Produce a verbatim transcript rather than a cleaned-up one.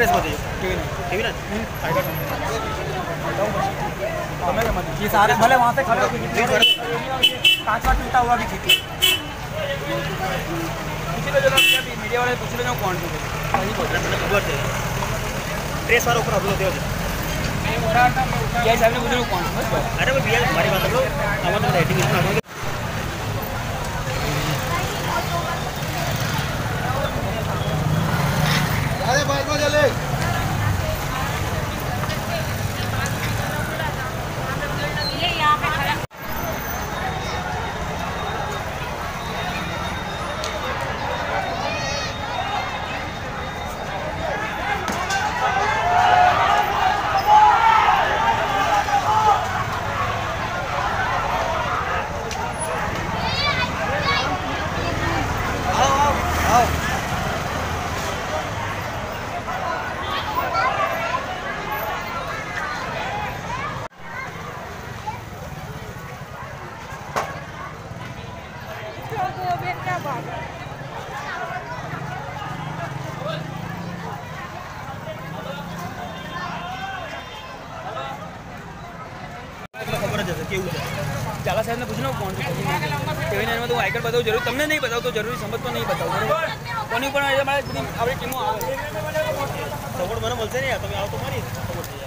प्रेसमध्ये TV ना ये सारे भले वहाँ पे खड़े होकर कांच वाच टूटा हुआ भी खींचे किसी को जो मीडिया वाले पूछ रहे कौन नहीं बोल रहे प्रेस वाला ऊपर अपलोड होते ये साहब ने पूछ रहे कौन अरे वो भैया हमारी बात हम लोग हमारे रेटिंग इसमें अरे बाद में चले जाला साहब ने पूछना कौन टीवी नाइन में तो आईकर बताओ जरूर तुमने नहीं बताओ तो जरूरी समझ तो नहीं बताओ कोनी पण આપણે ટીમો આવે સપોર્ટ મને મળશે ને યાર તમે આવો તો મારી સપોર્ટ